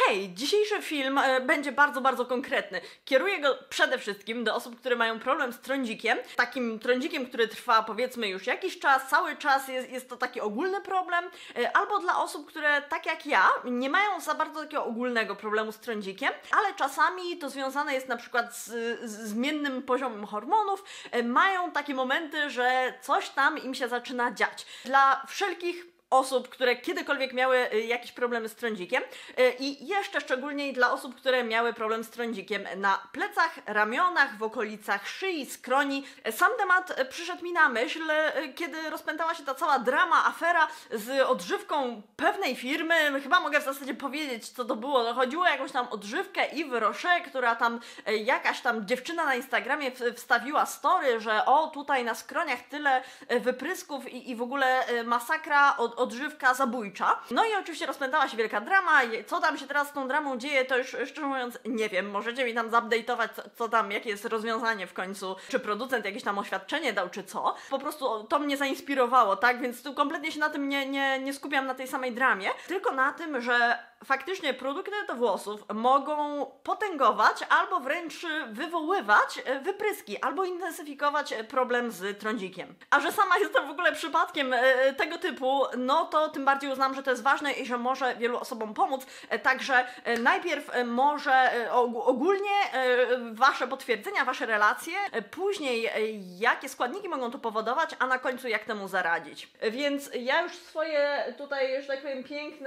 Hej, dzisiejszy film będzie bardzo konkretny. Kieruję go przede wszystkim do osób, które mają problem z trądzikiem. Takim trądzikiem, który trwa powiedzmy już jakiś czas, cały czas jest to taki ogólny problem. Albo dla osób, które tak jak ja, nie mają za bardzo takiego ogólnego problemu z trądzikiem, ale czasami to związane jest na przykład z zmiennym poziomem hormonów. Mają takie momenty, że coś tam im się zaczyna dziać. Dla wszelkich osób, które kiedykolwiek miały jakieś problemy z trądzikiem i jeszcze szczególniej dla osób, które miały problem z trądzikiem na plecach, ramionach, w okolicach szyi, skroni. Sam temat przyszedł mi na myśl, kiedy rozpętała się ta cała drama, afera z odżywką pewnej firmy. Chyba mogę w zasadzie powiedzieć, co to było. No, chodziło o jakąś tam odżywkę Yves Rocher, która tam jakaś tam dziewczyna na Instagramie wstawiła story, że o, tutaj na skroniach tyle wyprysków i w ogóle masakra, odżywka zabójcza. No i oczywiście rozpętała się wielka drama. Co tam się teraz z tą dramą dzieje, to już szczerze mówiąc nie wiem. Możecie mi tam zupdate'ować, co tam, jakie jest rozwiązanie w końcu. Czy producent jakieś tam oświadczenie dał, czy co. Po prostu to mnie zainspirowało, tak? Więc tu kompletnie się na tym nie skupiam, na tej samej dramie. Tylko na tym, że faktycznie produkty do włosów mogą potęgować albo wręcz wywoływać wypryski, albo intensyfikować problem z trądzikiem. A że sama jestem w ogóle przypadkiem tego typu, no to tym bardziej uznam, że to jest ważne i że może wielu osobom pomóc. Także najpierw może ogólnie wasze potwierdzenia, wasze relacje, później jakie składniki mogą to powodować, a na końcu jak temu zaradzić. Więc ja już swoje tutaj, że tak powiem,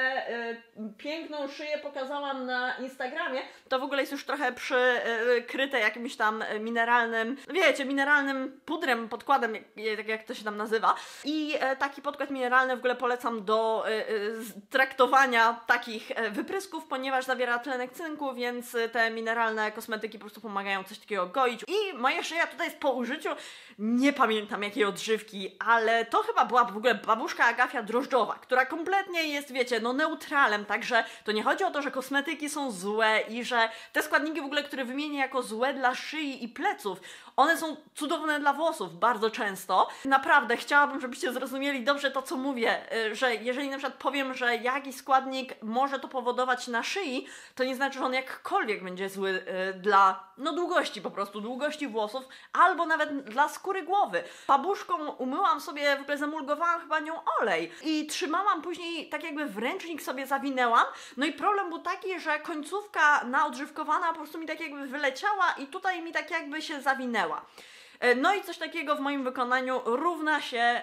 piękną szyję pokazałam na Instagramie. To w ogóle jest już trochę przykryte jakimś tam mineralnym, wiecie, mineralnym pudrem, podkładem, tak jak to się tam nazywa. I taki podkład mineralny w ogóle polecam do traktowania takich wyprysków, ponieważ zawiera tlenek cynku, więc te mineralne kosmetyki po prostu pomagają coś takiego goić. I moja szyja tutaj jest po użyciu, nie pamiętam jakiej odżywki, ale to chyba była w ogóle babuszka Agafia drożdżowa, która kompletnie jest, wiecie, no neutralem, także to nie chodzi o to, że kosmetyki są złe i że te składniki w ogóle, które wymienię jako złe dla szyi i pleców, one są cudowne dla włosów bardzo często. Naprawdę chciałabym, żebyście zrozumieli dobrze to, co mówię, że jeżeli na przykład powiem, że jakiś składnik może to powodować na szyi, to nie znaczy, że on jakkolwiek będzie zły dla, no, długości po prostu, długości włosów, albo nawet dla skóry głowy. Babuszką umyłam sobie, w ogóle zemulgowałam chyba nią olej i trzymałam później, tak jakby w ręcznik sobie zawinęłam, no i problem był taki, że końcówka naodżywkowana po prostu mi tak jakby wyleciała i tutaj mi tak jakby się zawinęła. No i coś takiego w moim wykonaniu równa się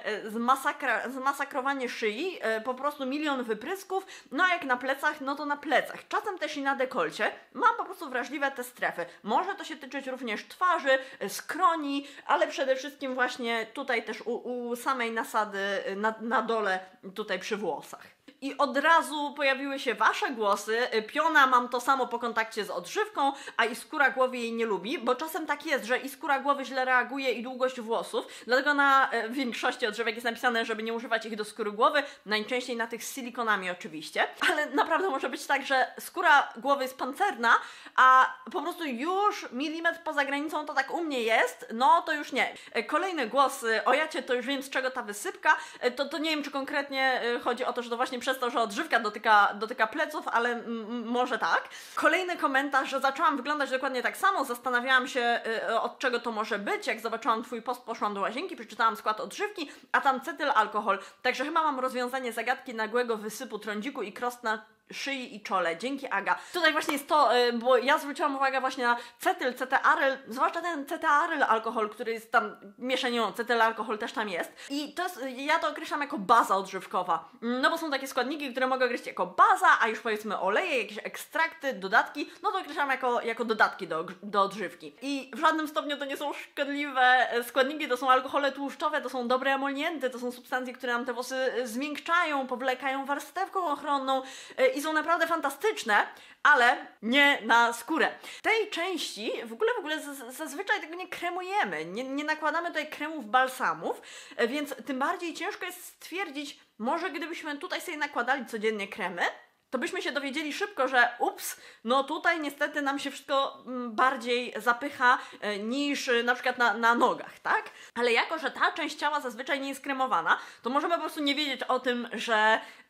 zmasakrowanie szyi, po prostu milion wyprysków, no a jak na plecach, no to na plecach. Czasem też i na dekolcie mam po prostu wrażliwe te strefy. Może to się tyczyć również twarzy, skroni, ale przede wszystkim właśnie tutaj też u samej nasady na dole, tutaj przy włosach. I od razu pojawiły się wasze głosy. Piona mam to samo po kontakcie z odżywką, a i skóra głowy jej nie lubi, bo czasem tak jest, że i skóra głowy źle reaguje i długość włosów, dlatego na większości odżywek jest napisane, żeby nie używać ich do skóry głowy, najczęściej na tych z silikonami oczywiście, ale naprawdę może być tak, że skóra głowy jest pancerna, a po prostu już milimetr poza granicą to tak u mnie jest, no to już nie. Kolejny głos, o jacie, to już wiem z czego ta wysypka, to nie wiem, czy konkretnie chodzi o to, że to właśnie przez to, że odżywka dotyka pleców, ale może tak. Kolejny komentarz, że zaczęłam wyglądać dokładnie tak samo, zastanawiałam się, od czego to może być. Jak zobaczyłam twój post, poszłam do łazienki, przeczytałam skład odżywki, a tam cetyl alkohol. Także chyba mam rozwiązanie zagadki nagłego wysypu trądziku i krosna na szyi i czole. Dzięki, Aga. Tutaj właśnie jest to, bo ja zwróciłam uwagę właśnie na cetyl, CT-aryl, zwłaszcza ten CT-aryl alkohol, który jest tam mieszaniną, cetyl alkohol też tam jest. I to jest, ja to określam jako baza odżywkowa. No bo są takie składniki, które mogę określić jako baza, a już powiedzmy oleje, jakieś ekstrakty, dodatki, no to określam jako dodatki do odżywki. I w żadnym stopniu to nie są szkodliwe składniki, to są alkohole tłuszczowe, to są dobre emolienty, to są substancje, które nam te włosy zmiękczają, powlekają warstewką ochronną i są naprawdę fantastyczne, ale nie na skórę. Tej części w ogóle zazwyczaj tego nie kremujemy, nie nakładamy tutaj kremów, balsamów, więc tym bardziej ciężko jest stwierdzić, może gdybyśmy tutaj sobie nakładali codziennie kremy, to byśmy się dowiedzieli szybko, że ups, no tutaj niestety nam się wszystko bardziej zapycha niż na przykład na nogach, tak? Ale jako, że ta część ciała zazwyczaj nie jest kremowana, to możemy po prostu nie wiedzieć o tym, że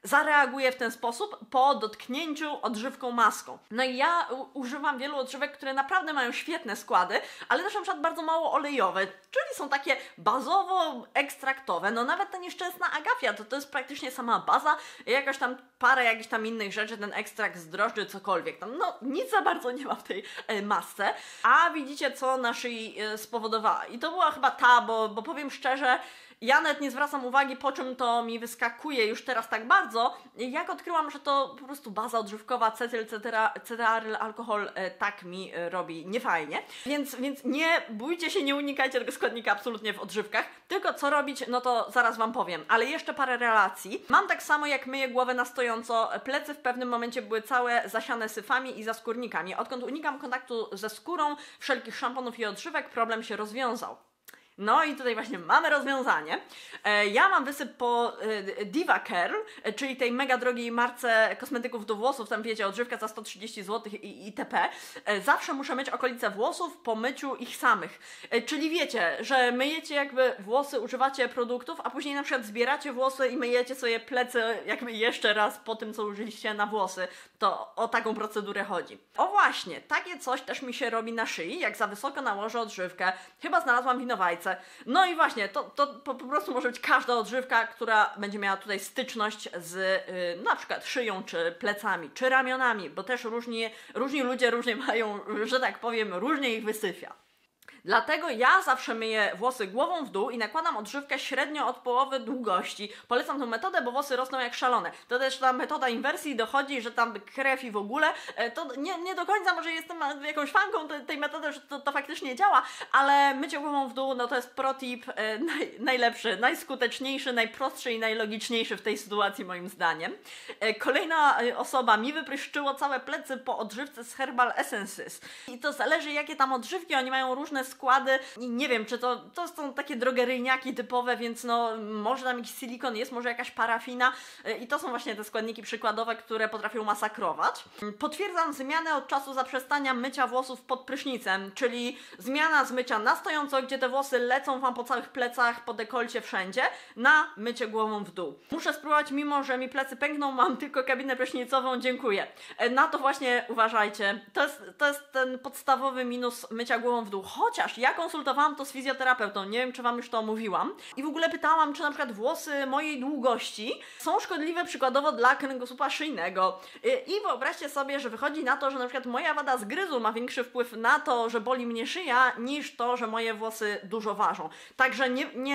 zareaguje w ten sposób po dotknięciu odżywką maską. No i ja używam wielu odżywek, które naprawdę mają świetne składy, ale też na przykład bardzo mało olejowe, czyli są takie bazowo-ekstraktowe. No nawet ta nieszczęsna agafia, to jest praktycznie sama baza, jakaś tam parę jakichś tam innych rzeczy, ten ekstrakt z drożdży, cokolwiek tam, no nic za bardzo nie ma w tej masce. A widzicie, co na szyi spowodowała. I to była chyba ta, bo powiem szczerze, ja nawet nie zwracam uwagi, po czym to mi wyskakuje już teraz tak bardzo, jak odkryłam, że to po prostu baza odżywkowa, cetylaryl, alkohol, tak mi robi niefajnie. Więc nie bójcie się, nie unikajcie tego składnika absolutnie w odżywkach, tylko co robić, no to zaraz Wam powiem. Ale jeszcze parę relacji. Mam tak samo, jak myję głowę na stojąco, plecy w pewnym momencie były całe zasiane syfami i zaskórnikami. Odkąd unikam kontaktu ze skórą, wszelkich szamponów i odżywek, problem się rozwiązał. No i tutaj właśnie mamy rozwiązanie. Ja mam wysyp po Diva Curl, czyli tej mega drogiej marce kosmetyków do włosów, tam wiecie, odżywka za 130 zł itp. Zawsze muszę myć okolice włosów po myciu ich samych. Czyli wiecie, że myjecie jakby włosy, używacie produktów, a później na przykład zbieracie włosy i myjecie sobie plecy jakby jeszcze raz po tym, co użyliście na włosy. To o taką procedurę chodzi. O właśnie, takie coś też mi się robi na szyi, jak za wysoko nałożę odżywkę. Chyba znalazłam winowajcę. No i właśnie, to po prostu może być każda odżywka, która będzie miała tutaj styczność z na przykład szyją, czy plecami, czy ramionami, bo też różni ludzie różnie mają, że tak powiem, różnie ich wysyfia. Dlatego ja zawsze myję włosy głową w dół i nakładam odżywkę średnio od połowy długości. Polecam tę metodę, bo włosy rosną jak szalone. To też ta metoda inwersji dochodzi, że tam krew i w ogóle. To nie do końca może jestem jakąś fanką tej metody, że to faktycznie działa, ale mycie głową w dół, no to jest protip najlepszy, najskuteczniejszy, najprostszy i najlogiczniejszy w tej sytuacji moim zdaniem. Kolejna osoba mi wypryszczyło całe plecy po odżywce z Herbal Essences. I to zależy, jakie tam odżywki, oni mają różne składy i nie wiem, czy to są takie drogeryjniaki typowe, więc no może tam jakiś silikon jest, może jakaś parafina i to są właśnie te składniki przykładowe, które potrafią masakrować. Potwierdzam zmianę od czasu zaprzestania mycia włosów pod prysznicem, czyli zmiana z mycia na stojąco, gdzie te włosy lecą Wam po całych plecach, po dekolcie, wszędzie, na mycie głową w dół. Muszę spróbować, mimo że mi plecy pękną, mam tylko kabinę prysznicową, dziękuję. Na to właśnie uważajcie. To jest ten podstawowy minus mycia głową w dół. Chociaż ja konsultowałam to z fizjoterapeutą, nie wiem, czy Wam już to mówiłam, i w ogóle pytałam, czy na przykład włosy mojej długości są szkodliwe przykładowo dla kręgosłupa szyjnego. I wyobraźcie sobie, że wychodzi na to, że na przykład moja wada zgryzu ma większy wpływ na to, że boli mnie szyja, niż to, że moje włosy dużo ważą. Także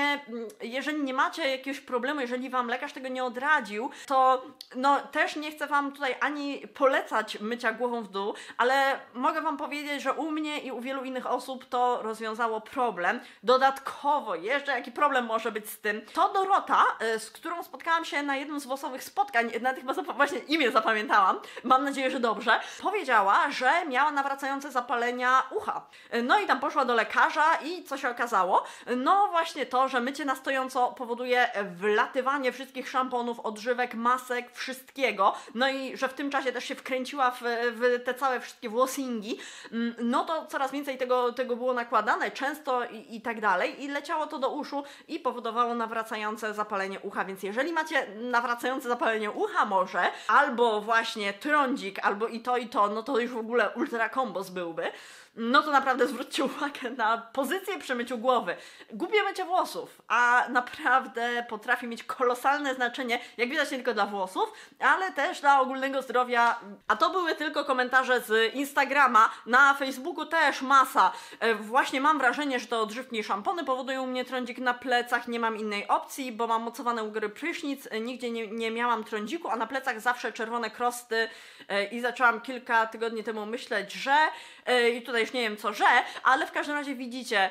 jeżeli nie macie jakiegoś problemu, jeżeli Wam lekarz tego nie odradził, to no też nie chcę Wam tutaj ani polecać mycia głową w dół, ale mogę Wam powiedzieć, że u mnie i u wielu innych osób to rozwiązało problem. Dodatkowo, jeszcze jaki problem może być z tym, to Dorota, z którą spotkałam się na jednym z włosowych spotkań, nawet chyba właśnie imię zapamiętałam, mam nadzieję, że dobrze, powiedziała, że miała nawracające zapalenia ucha. No i tam poszła do lekarza i co się okazało? No właśnie to, że mycie na stojąco powoduje wlatywanie wszystkich szamponów, odżywek, masek, wszystkiego, no i że w tym czasie też się wkręciła w te całe wszystkie włosingi, no to coraz więcej tego było nakładane, często i tak dalej, i leciało to do uszu i powodowało nawracające zapalenie ucha, więc jeżeli macie nawracające zapalenie ucha może, albo właśnie trądzik, albo i to, no to już w ogóle ultra kombos byłby, no to naprawdę zwróćcie uwagę na pozycję przy myciu głowy. Głupie mycie włosów, a naprawdę potrafi mieć kolosalne znaczenie, jak widać, nie tylko dla włosów, ale też dla ogólnego zdrowia. A to były tylko komentarze z Instagrama, na Facebooku też masa. Właśnie mam wrażenie, że to odżywki i szampony powodują u mnie trądzik na plecach, nie mam innej opcji, bo mam mocowane u góry prysznic, nigdzie nie miałam trądziku, a na plecach zawsze czerwone krosty i zaczęłam kilka tygodni temu myśleć, że i tutaj już nie wiem co, ale w każdym razie widzicie,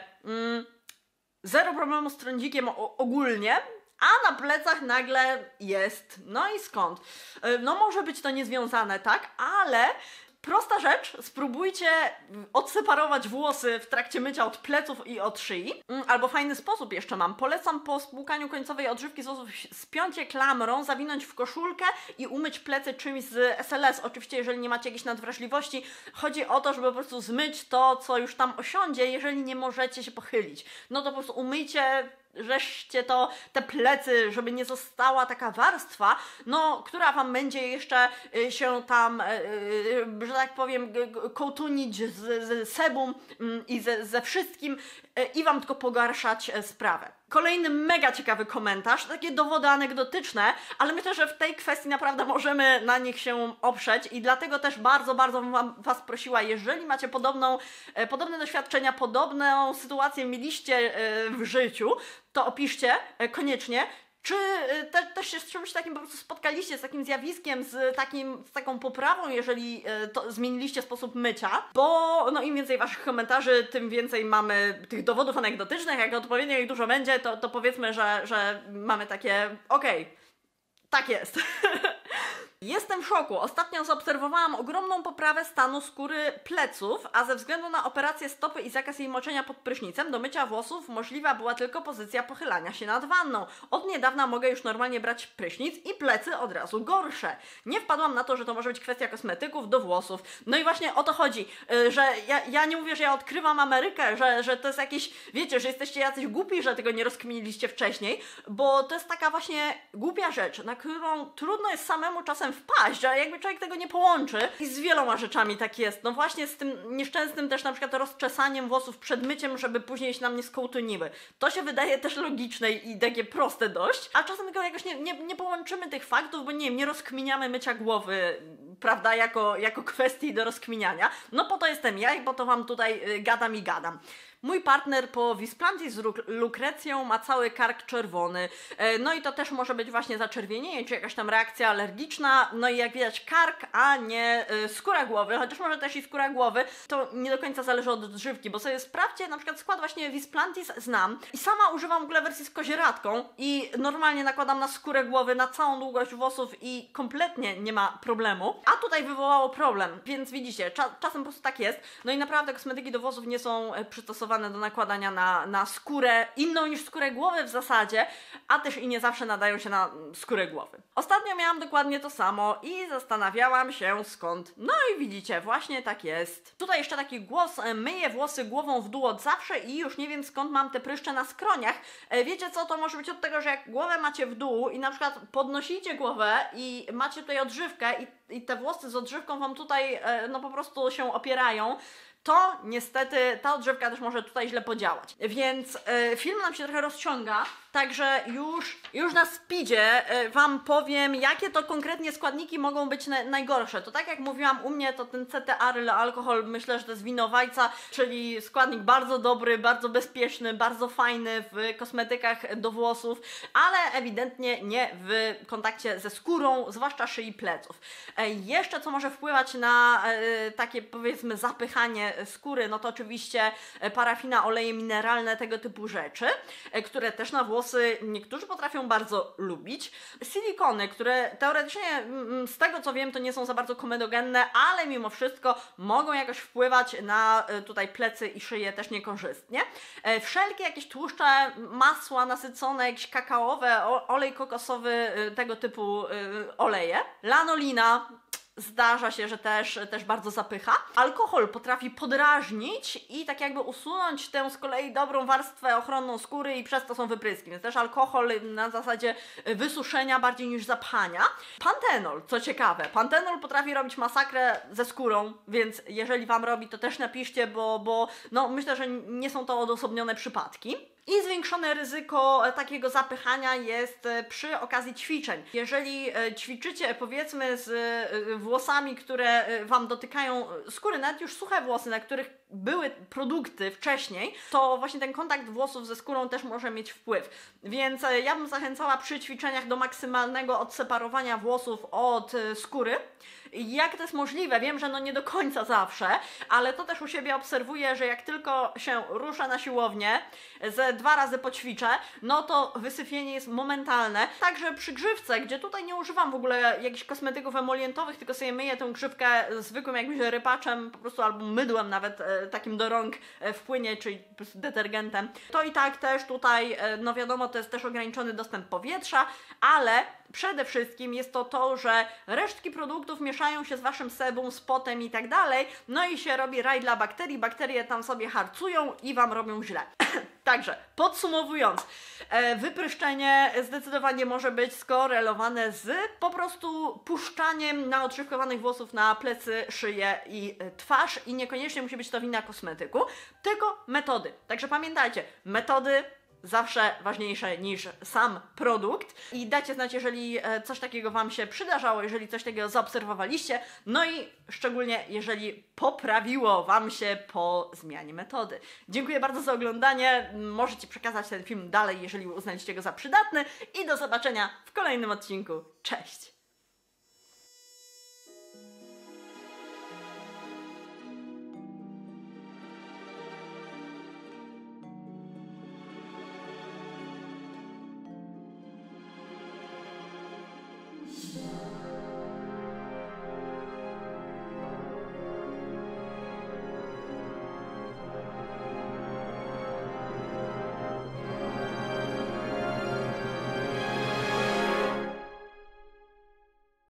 zero problemu z trądzikiem ogólnie, a na plecach nagle jest. No i skąd? No może być to niezwiązane, tak? Ale prosta rzecz, spróbujcie odseparować włosy w trakcie mycia od pleców i od szyi. Albo fajny sposób jeszcze mam. Polecam po spłukaniu końcowej odżywki z włosów spiąć je klamrą, zawinąć w koszulkę i umyć plecy czymś z SLS. Oczywiście, jeżeli nie macie jakiejś nadwrażliwości, chodzi o to, żeby po prostu zmyć to, co już tam osiądzie, jeżeli nie możecie się pochylić. No to po prostu umyjcie żeście to, te plecy, żeby nie została taka warstwa, no, która wam będzie jeszcze się tam, że tak powiem, kołtunić z sebum i ze wszystkim i wam tylko pogarszać sprawę. Kolejny mega ciekawy komentarz, takie dowody anegdotyczne, ale myślę, że w tej kwestii naprawdę możemy na nich się oprzeć i dlatego też bardzo, bardzo was prosiła, jeżeli macie podobne doświadczenia, podobną sytuację mieliście w życiu, to opiszcie koniecznie, czy też się z czymś takim po prostu spotkaliście, z takim zjawiskiem, z taką poprawą, jeżeli to zmieniliście sposób mycia, bo no im więcej waszych komentarzy, tym więcej mamy tych dowodów anegdotycznych, jak odpowiednio ich dużo będzie, to powiedzmy, że mamy takie okej, tak jest. Jestem w szoku. Ostatnio zaobserwowałam ogromną poprawę stanu skóry pleców, a ze względu na operację stopy i zakaz jej moczenia pod prysznicem, do mycia włosów możliwa była tylko pozycja pochylania się nad wanną. Od niedawna mogę już normalnie brać prysznic i plecy od razu gorsze. Nie wpadłam na to, że to może być kwestia kosmetyków do włosów. No i właśnie o to chodzi, że ja nie mówię, że ja odkrywam Amerykę, że to jest jakieś, wiecie, że jesteście jacyś głupi, że tego nie rozkminiliście wcześniej, bo to jest taka właśnie głupia rzecz, na którą trudno jest samemu czasem wpaść, a jakby człowiek tego nie połączy. I z wieloma rzeczami tak jest. No właśnie z tym nieszczęsnym też na przykład rozczesaniem włosów przed myciem, żeby później się nam nie skołtuniły. To się wydaje też logiczne i takie proste dość, a czasem tylko jakoś nie połączymy tych faktów, bo nie wiem, nie rozkminiamy mycia głowy, prawda, jako kwestii do rozkminiania. No po to jestem ja i po to wam tutaj gadam i gadam. Mój partner po Visplantis z lukrecją ma cały kark czerwony, no i to też może być właśnie zaczerwienienie, czy jakaś tam reakcja alergiczna, no i jak widać kark, a nie skóra głowy, chociaż może też i skóra głowy, to nie do końca zależy od odżywki, bo sobie sprawdźcie, na przykład skład właśnie Visplantis znam i sama używam w ogóle wersji z kozieradką i normalnie nakładam na skórę głowy, na całą długość włosów i kompletnie nie ma problemu, a tutaj wywołało problem, więc widzicie, czasem po prostu tak jest, no i naprawdę kosmetyki do włosów nie są przystosowane do nakładania na skórę, inną niż skórę głowy w zasadzie, a też i nie zawsze nadają się na skórę głowy. Ostatnio miałam dokładnie to samo i zastanawiałam się skąd. No i widzicie, właśnie tak jest. Tutaj jeszcze taki głos, myję włosy głową w dół od zawsze i już nie wiem skąd mam te pryszcze na skroniach. Wiecie co, to może być od tego, że jak głowę macie w dół i na przykład podnosicie głowę i macie tutaj odżywkę i te włosy z odżywką wam tutaj no po prostu się opierają, to niestety ta odżywka też może tutaj źle podziałać. Więc film nam się trochę rozciąga, także już na speedzie wam powiem, jakie to konkretnie składniki mogą być najgorsze. To tak jak mówiłam u mnie, to ten CT-aryl alkohol, myślę, że to jest winowajca, czyli składnik bardzo dobry, bardzo bezpieczny, bardzo fajny w kosmetykach do włosów, ale ewidentnie nie w kontakcie ze skórą, zwłaszcza szyi pleców. Jeszcze co może wpływać na takie, powiedzmy, zapychanie skóry, no to oczywiście parafina, oleje mineralne, tego typu rzeczy, które też na włosy niektórzy potrafią bardzo lubić. Silikony, które teoretycznie z tego co wiem to nie są za bardzo komedogenne, ale mimo wszystko mogą jakoś wpływać na tutaj plecy i szyję też niekorzystnie. Wszelkie jakieś tłuszcze, masła nasycone, jakieś kakaowe, olej kokosowy, tego typu oleje. Lanolina zdarza się, że też bardzo zapycha. Alkohol potrafi podrażnić i tak jakby usunąć tę z kolei dobrą warstwę ochronną skóry i przez to są wypryski. Więc też alkohol na zasadzie wysuszenia bardziej niż zapchania. Pantenol, co ciekawe, pantenol potrafi robić masakrę ze skórą, więc jeżeli wam robi, to też napiszcie, bo no, myślę, że nie są to odosobnione przypadki. I zwiększone ryzyko takiego zapychania jest przy okazji ćwiczeń. Jeżeli ćwiczycie, powiedzmy, z włosami, które wam dotykają skóry, nawet już suche włosy, na których były produkty wcześniej, to właśnie ten kontakt włosów ze skórą też może mieć wpływ. Więc ja bym zachęcała przy ćwiczeniach do maksymalnego odseparowania włosów od skóry. Jak to jest możliwe? Wiem, że no nie do końca zawsze, ale to też u siebie obserwuję, że jak tylko się ruszę na siłownię, ze 2 razy poćwiczę, no to wysypienie jest momentalne. Także przy grzywce, gdzie tutaj nie używam w ogóle jakichś kosmetyków emolientowych, tylko sobie myję tę grzywkę zwykłym jakimś rypaczem, po prostu albo mydłem nawet takim do rąk w płynie, czyli po prostu detergentem. To i tak też tutaj, no wiadomo, to jest też ograniczony dostęp powietrza, ale przede wszystkim jest to to, że resztki produktów mieszają się z waszym sebum, z potem i tak dalej, no i się robi raj dla bakterii, bakterie tam sobie harcują i wam robią źle. Także, podsumowując, wypryszczenie zdecydowanie może być skorelowane z po prostu puszczaniem naodżywkowanych włosów na plecy, szyję i twarz i niekoniecznie musi być to wina kosmetyku, tylko metody. Także pamiętajcie, metody zawsze ważniejsze niż sam produkt i dajcie znać, jeżeli coś takiego wam się przydarzało, jeżeli coś takiego zaobserwowaliście, no i szczególnie jeżeli poprawiło wam się po zmianie metody. Dziękuję bardzo za oglądanie, możecie przekazać ten film dalej, jeżeli uznaliście go za przydatny i do zobaczenia w kolejnym odcinku. Cześć!